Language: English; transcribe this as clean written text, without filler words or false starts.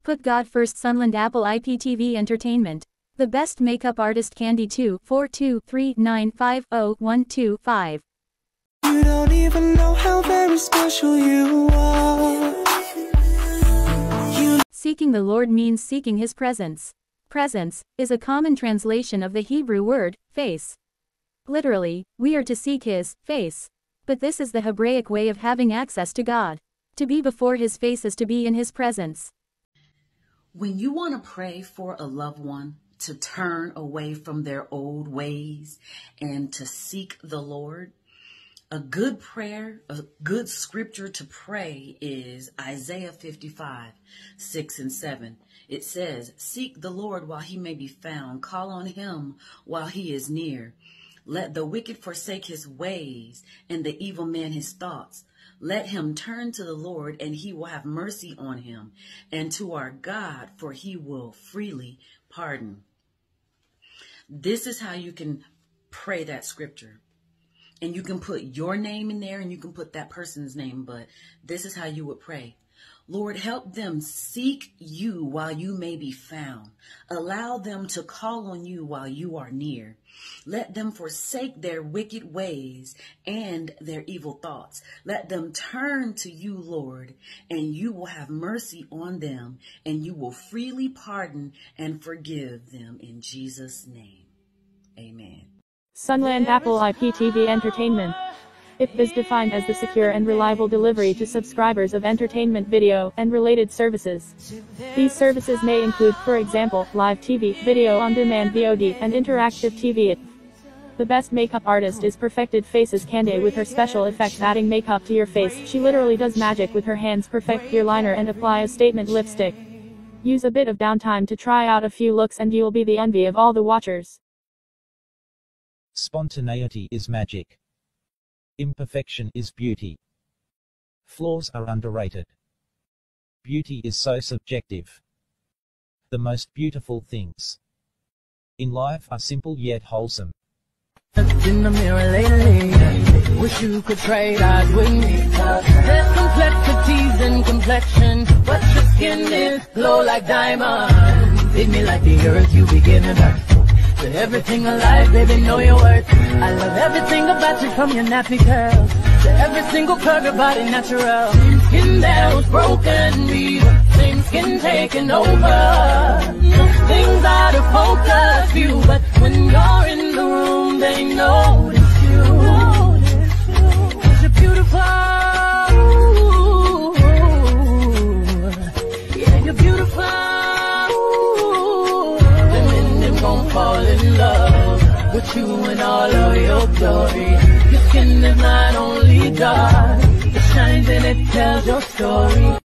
Put God first. Sunland Apple IPTV Entertainment. The best makeup artist. Candy 24239501225. You don't even know how very special you are. Seeking the Lord means seeking His presence. Presence is a common translation of the Hebrew word, face. Literally, we are to seek His face. But this is the Hebraic way of having access to God. To be before His face is to be in His presence. When you want to pray for a loved one to turn away from their old ways and to seek the Lord, a good prayer, a good scripture to pray is Isaiah 55:6-7. It says, "Seek the Lord while He may be found. Call on Him while He is near. Let the wicked forsake his ways and the evil man his thoughts. Let him turn to the Lord, and He will have mercy on him, and to our God, for He will freely pardon." This is how you can pray that scripture. And you can put your name in there, and you can put that person's name, but this is how you would pray. Lord, help them seek You while You may be found. Allow them to call on You while You are near. Let them forsake their wicked ways and their evil thoughts. Let them turn to You, Lord, and You will have mercy on them, and You will freely pardon and forgive them. In Jesus' name, amen. Sunland Apple IPTV Entertainment. IP is defined as the secure and reliable delivery to subscribers of entertainment video and related services. These services may include, for example, live TV, video on demand VOD, and interactive TV. The best makeup artist is Perfected Faces Candy with her special effects adding makeup to your face. She literally does magic with her hands. Perfect clear liner and apply a statement lipstick. Use a bit of downtime to try out a few looks and you'll be the envy of all the watchers. Spontaneity is magic. Imperfection is beauty. Flaws are underrated. Beauty is so subjective. The most beautiful things in life are simple yet wholesome. In the mirror lately, wish you could trade eyes with me. There's complexities in complexion, but your skin is glow like diamonds. Hit me like the earth, you begin to earth. To everything alive, baby, know your worth. I love everything about you, from your nappy curls to every single curve, your body natural. Skin that was broken, me, same skin taking over. Things out of focus, you, but when you're in the room, they notice you. 'Cause you're beautiful. Yeah, you're beautiful. Fall in love with you and all of your glory. Your skin is not only dark, it shines and it tells your story.